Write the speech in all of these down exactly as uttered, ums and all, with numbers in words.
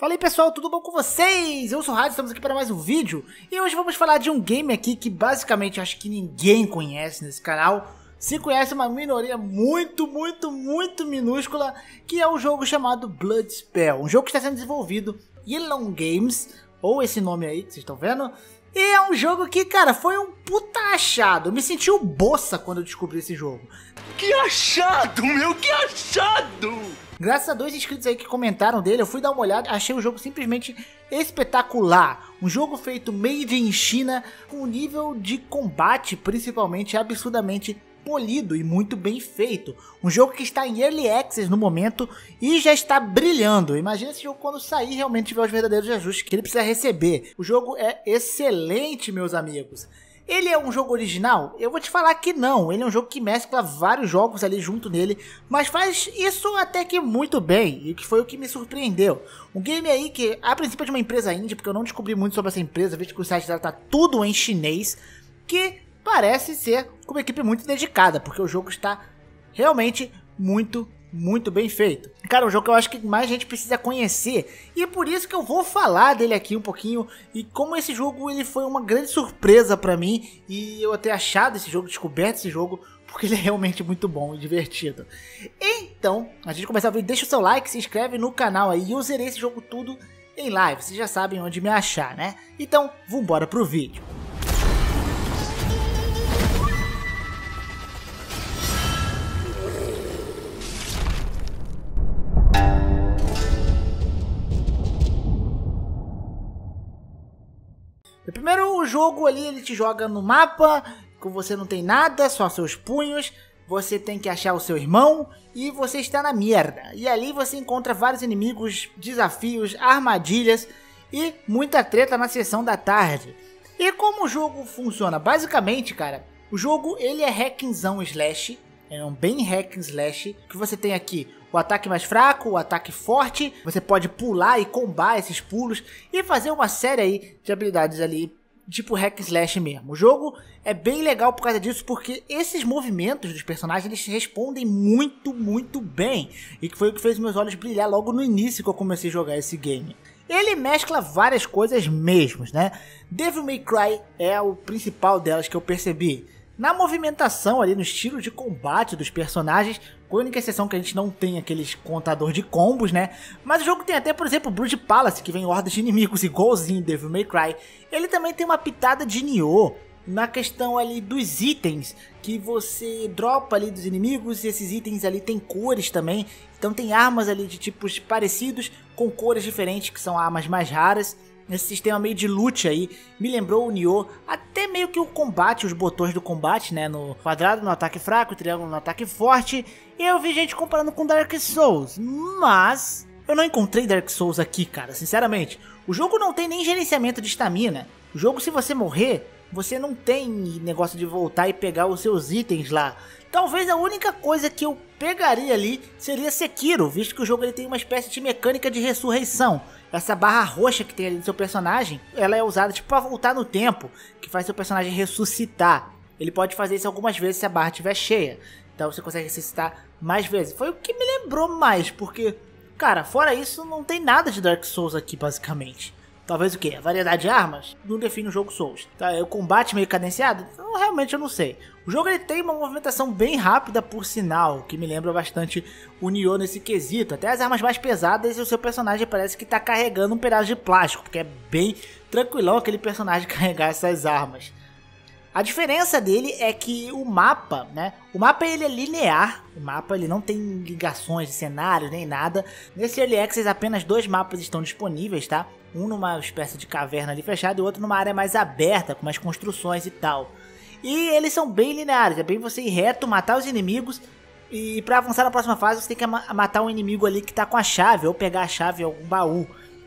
Fala aí pessoal, tudo bom com vocês? Eu sou o Rádio, estamos aqui para mais um vídeo. E hoje vamos falar de um game aqui que basicamente eu acho que ninguém conhece nesse canal. Se conhece, uma minoria muito, muito, muito minúscula, que é o jogo chamado Bloodspell. Um jogo que está sendo desenvolvido Yellow Games, ou esse nome aí que vocês estão vendo. E é um jogo que, cara, foi um puta achado. Eu me senti o Bossa quando eu descobri esse jogo. Que achado, meu, que achado! Graças a dois inscritos aí que comentaram dele, eu fui dar uma olhada, achei o jogo simplesmente espetacular. Um jogo feito made in China, com um nível de combate principalmente absurdamente polido e muito bem feito. Um jogo que está em Early Access no momento e já está brilhando. Imagina esse jogo quando sair realmente tiver os verdadeiros ajustes que ele precisa receber. O jogo é excelente, meus amigos. Ele é um jogo original? Eu vou te falar que não, ele é um jogo que mescla vários jogos ali junto nele, mas faz isso até que muito bem, e que foi o que me surpreendeu. Um game aí que, a princípio é de uma empresa indie, porque eu não descobri muito sobre essa empresa, visto que o site dela tá tudo em chinês, que parece ser uma equipe muito dedicada, porque o jogo está realmente muito muito bem feito. Cara, um jogo que eu acho que mais gente precisa conhecer, e é por isso que eu vou falar dele aqui um pouquinho, e como esse jogo ele foi uma grande surpresa pra mim, e eu ter achado esse jogo, descoberto esse jogo, porque ele é realmente muito bom e divertido. Então, antes de começar o vídeo, deixa o seu like, se inscreve no canal aí, e eu zerei esse jogo tudo em live, vocês já sabem onde me achar, né? Então, vambora pro vídeo. Primeiro, o jogo ali, ele te joga no mapa, que você não tem nada, só seus punhos, você tem que achar o seu irmão e você está na merda. E ali você encontra vários inimigos, desafios, armadilhas e muita treta na sessão da tarde. E como o jogo funciona? Basicamente, cara, o jogo ele é hackzão slash, é um bem hack and slash, que você tem aqui o ataque mais fraco, o ataque forte, você pode pular e combar esses pulos e fazer uma série aí de habilidades ali, tipo hack and slash mesmo. O jogo é bem legal por causa disso, porque esses movimentos dos personagens, eles respondem muito, muito bem. E que foi o que fez meus olhos brilhar logo no início que eu comecei a jogar esse game. Ele mescla várias coisas mesmo, né? Devil May Cry é o principal delas que eu percebi. Na movimentação ali, no estilo de combate dos personagens, com a única exceção que a gente não tem aqueles contador de combos, né? Mas o jogo tem até, por exemplo, Blood Palace, que vem hordas de inimigos igualzinho Devil May Cry. Ele também tem uma pitada de Nioh na questão ali dos itens que você dropa ali dos inimigos, e esses itens ali tem cores também. Então tem armas ali de tipos parecidos, com cores diferentes, que são armas mais raras. Esse sistema meio de loot aí me lembrou o Nioh, até meio que o combate, os botões do combate, né? No quadrado no ataque fraco, triângulo no ataque forte. E eu vi gente comparando com Dark Souls, mas eu não encontrei Dark Souls aqui, cara, sinceramente. O jogo não tem nem gerenciamento de estamina. O jogo, se você morrer, você não tem negócio de voltar e pegar os seus itens lá. Talvez a única coisa que eu pegaria ali seria Sekiro, visto que o jogo ele tem uma espécie de mecânica de ressurreição. Essa barra roxa que tem ali no seu personagem, ela é usada tipo para voltar no tempo, que faz seu personagem ressuscitar. Ele pode fazer isso algumas vezes se a barra estiver cheia. Então você consegue ressuscitar mais vezes. Foi o que me lembrou mais, porque, cara, fora isso não tem nada de Dark Souls aqui basicamente. Talvez o que? A variedade de armas? Não define o jogo Souls. Tá, o combate meio cadenciado? Então, realmente eu não sei. O jogo ele tem uma movimentação bem rápida, por sinal, que me lembra bastante o Nioh nesse quesito. Até as armas mais pesadas e o seu personagem parece que está carregando um pedaço de plástico, porque é bem tranquilão aquele personagem carregar essas armas. A diferença dele é que o mapa, né? O mapa ele é linear, o mapa ele não tem ligações de cenários nem nada. Nesse Early Access apenas dois mapas estão disponíveis, tá? Um numa espécie de caverna ali fechada e o outro numa área mais aberta, com mais construções e tal. E eles são bem lineares, é bem você ir reto, matar os inimigos. E pra avançar na próxima fase você tem que matar um inimigo ali que tá com a chave, ou pegar a chave em algum baú.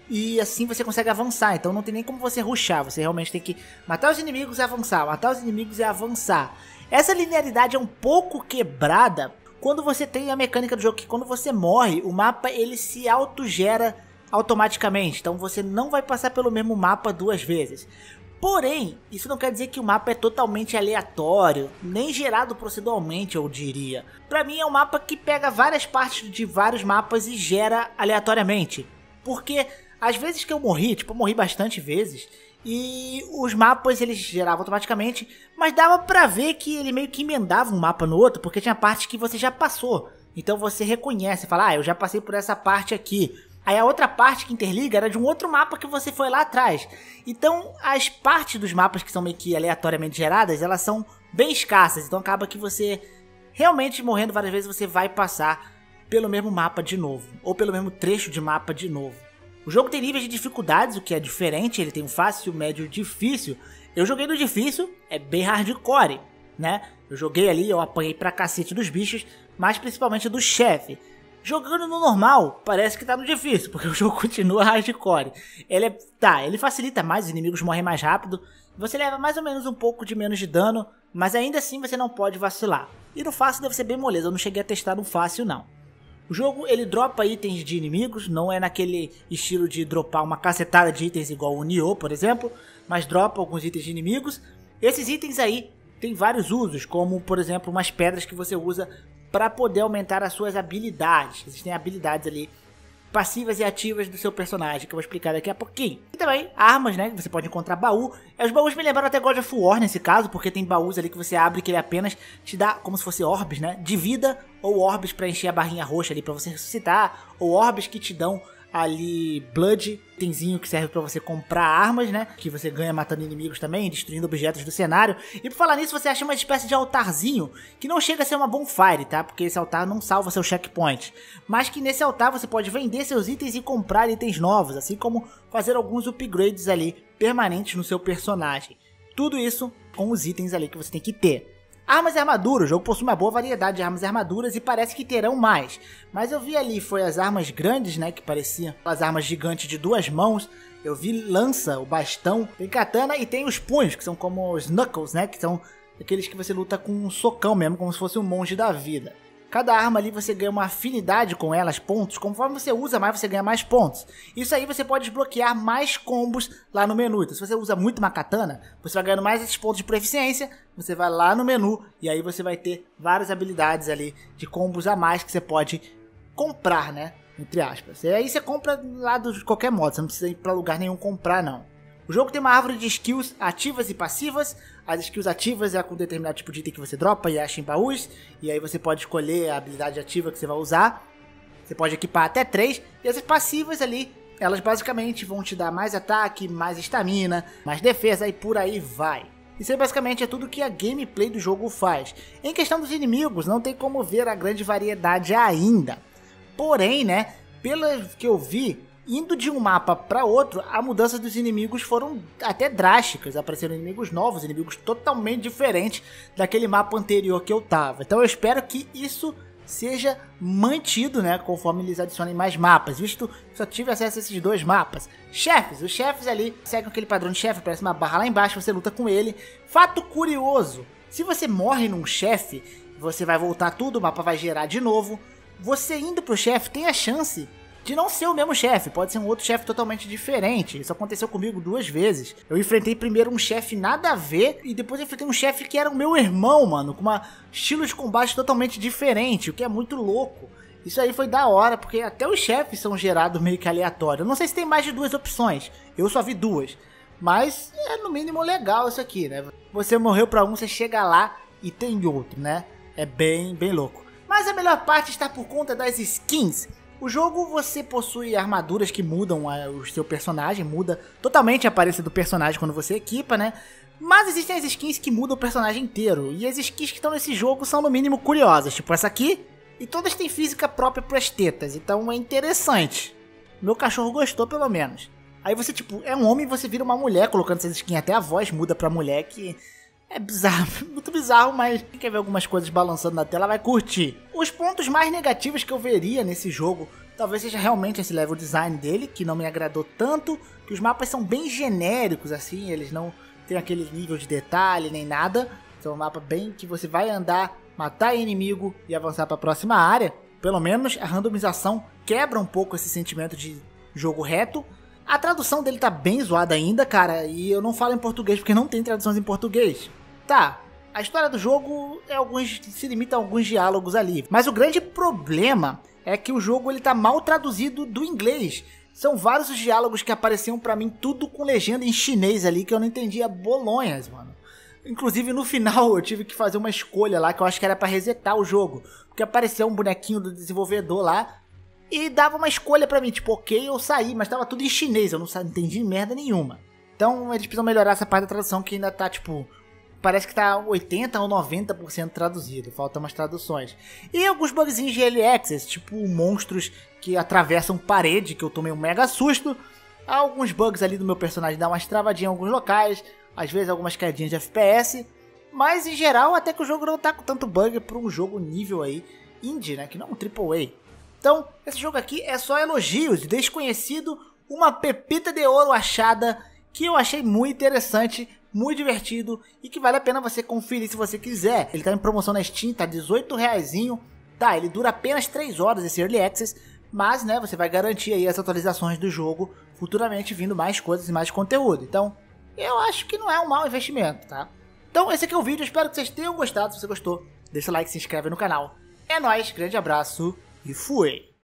E assim você consegue avançar, então não tem nem como você rushar, você realmente tem que matar os inimigos e avançar, matar os inimigos e avançar. Essa linearidade é um pouco quebrada quando você tem a mecânica do jogo, que quando você morre, o mapa ele se autogera automaticamente, então você não vai passar pelo mesmo mapa duas vezes. Porém, isso não quer dizer que o mapa é totalmente aleatório, nem gerado proceduralmente, eu diria. Pra mim é um mapa que pega várias partes de vários mapas e gera aleatoriamente. Porque Às vezes que eu morri, tipo, eu morri bastante vezes, e os mapas eles geravam automaticamente, mas dava pra ver que ele meio que emendava um mapa no outro, porque tinha partes que você já passou. Então você reconhece, fala, ah, eu já passei por essa parte aqui. Aí a outra parte que interliga era de um outro mapa que você foi lá atrás. Então as partes dos mapas que são meio que aleatoriamente geradas, elas são bem escassas. Então acaba que você realmente morrendo várias vezes você vai passar pelo mesmo mapa de novo. Ou pelo mesmo trecho de mapa de novo. O jogo tem níveis de dificuldades, o que é diferente. Ele tem um fácil, médio e difícil. Eu joguei no difícil, é bem hardcore, né? Eu joguei ali, eu apanhei pra cacete dos bichos, mas principalmente do chefe. Jogando no normal, parece que tá no difícil, porque o jogo continua hardcore. Ele é, tá, ele facilita mais, os inimigos morrem mais rápido, você leva mais ou menos um pouco de menos de dano, mas ainda assim você não pode vacilar. E no fácil deve ser bem moleza, eu não cheguei a testar no fácil não. O jogo ele dropa itens de inimigos, não é naquele estilo de dropar uma cacetada de itens igual o Nioh, por exemplo, mas dropa alguns itens de inimigos. Esses itens aí tem vários usos, como por exemplo umas pedras que você usa para poder aumentar as suas habilidades. Existem habilidades ali passivas e ativas do seu personagem, que eu vou explicar daqui a pouquinho. E também armas, né, que você pode encontrar baú. Os baús me lembraram até God of War nesse caso, porque tem baús ali que você abre que ele apenas te dá como se fosse orbes, né, de vida, ou orbes para encher a barrinha roxa ali para você ressuscitar, ou orbes que te dão ali blood, itemzinho que serve pra você comprar armas, né, que você ganha matando inimigos também, destruindo objetos do cenário. E por falar nisso, você acha uma espécie de altarzinho, que não chega a ser uma bonfire, tá, porque esse altar não salva seu checkpoint, mas que nesse altar você pode vender seus itens e comprar itens novos, assim como fazer alguns upgrades ali, permanentes no seu personagem. Tudo isso com os itens ali que você tem que ter. Armas e armaduras, o jogo possui uma boa variedade de armas e armaduras e parece que terão mais. Mas eu vi ali, foi as armas grandes, né, que pareciam as armas gigantes de duas mãos. Eu vi lança, o bastão, tem katana e tem os punhos, que são como os knuckles, né, que são aqueles que você luta com um socão mesmo, como se fosse um monge da vida. Cada arma ali você ganha uma afinidade com elas, pontos. Conforme você usa mais, você ganha mais pontos. Isso aí você pode desbloquear mais combos lá no menu. Então se você usa muito uma katana, você vai ganhando mais esses pontos de proficiência. Você vai lá no menu e aí você vai ter várias habilidades ali de combos a mais que você pode comprar, né? Entre aspas. E aí você compra lá de qualquer modo, você não precisa ir pra lugar nenhum comprar não. O jogo tem uma árvore de skills ativas e passivas. As skills ativas é com determinado tipo de item que você dropa e acha em baús. E aí você pode escolher a habilidade ativa que você vai usar. Você pode equipar até três. E as passivas ali, elas basicamente vão te dar mais ataque, mais estamina, mais defesa e por aí vai. Isso aí basicamente é tudo que a gameplay do jogo faz. Em questão dos inimigos, não tem como ver a grande variedade ainda. Porém, né, pelo que eu vi, indo de um mapa para outro, a mudança dos inimigos foram até drásticas. Apareceram inimigos novos, inimigos totalmente diferentes daquele mapa anterior que eu tava. Então eu espero que isso seja mantido, né, conforme eles adicionem mais mapas, visto que só tive acesso a esses dois mapas. Chefes, os chefes ali seguem aquele padrão de chefe, aparece uma barra lá embaixo, você luta com ele. Fato curioso, se você morre num chefe, você vai voltar tudo, o mapa vai gerar de novo. Você indo pro chefe tem a chance de não ser o mesmo chefe, pode ser um outro chefe totalmente diferente. Isso aconteceu comigo duas vezes. Eu enfrentei primeiro um chefe nada a ver e depois eu enfrentei um chefe que era o meu irmão, mano, com um estilo de combate totalmente diferente, o que é muito louco. Isso aí foi da hora, porque até os chefes são gerados meio que aleatório. Eu não sei se tem mais de duas opções, eu só vi duas, mas é no mínimo legal isso aqui, né? Você morreu pra um, você chega lá e tem outro, né? É bem, bem louco. Mas a melhor parte está por conta das skins. O jogo você possui armaduras que mudam a, o seu personagem, muda totalmente a aparência do personagem quando você equipa, né? Mas existem as skins que mudam o personagem inteiro, e as skins que estão nesse jogo são no mínimo curiosas, tipo essa aqui, e todas têm física própria para as tetas, então é interessante. Meu cachorro gostou pelo menos. Aí você tipo, é um homem e você vira uma mulher colocando essas skins, até a voz muda pra mulher, que é bizarro, muito bizarro, mas quem quer ver algumas coisas balançando na tela vai curtir. Os pontos mais negativos que eu veria nesse jogo, talvez seja realmente esse level design dele, que não me agradou tanto, que os mapas são bem genéricos assim, eles não tem aquele nível de detalhe nem nada. São um mapa bem que você vai andar, matar inimigo e avançar para a próxima área. Pelo menos a randomização quebra um pouco esse sentimento de jogo reto. A tradução dele tá bem zoada ainda, cara, e eu não falo em português porque não tem traduções em português. Tá, a história do jogo é alguns, se limita a alguns diálogos ali, mas o grande problema é que o jogo ele tá mal traduzido do inglês. são vários os diálogos que apareciam pra mim, tudo com legenda em chinês ali, que eu não entendia bolonhas, mano. Inclusive no final eu tive que fazer uma escolha lá, que eu acho que era pra resetar o jogo, porque apareceu um bonequinho do desenvolvedor lá, e dava uma escolha pra mim, tipo, ok, eu saí, mas tava tudo em chinês, eu não entendi merda nenhuma. Então eles precisam melhorar essa parte da tradução, que ainda tá, tipo, parece que tá oitenta ou noventa por cento traduzido, faltam umas traduções. E alguns bugzinhos de Early Access, tipo monstros que atravessam parede, que eu tomei um mega susto. Há alguns bugs ali do meu personagem, dá umas travadinhas em alguns locais, às vezes algumas caidinhas de F P S. Mas em geral, até que o jogo não tá com tanto bug para um jogo nível aí, indie, né, que não é um triple A. Então, esse jogo aqui é só elogios, desconhecido, uma pepita de ouro achada, que eu achei muito interessante, muito divertido e que vale a pena você conferir se você quiser. Ele tá em promoção na Steam, tá dezoito reaisinho. Tá, ele dura apenas três horas esse Early Access, mas né, você vai garantir aí as atualizações do jogo futuramente vindo mais coisas e mais conteúdo. Então, eu acho que não é um mau investimento, tá? Então, esse aqui é o vídeo, espero que vocês tenham gostado. Se você gostou, deixa o like, se inscreve no canal. É nóis, grande abraço e fui!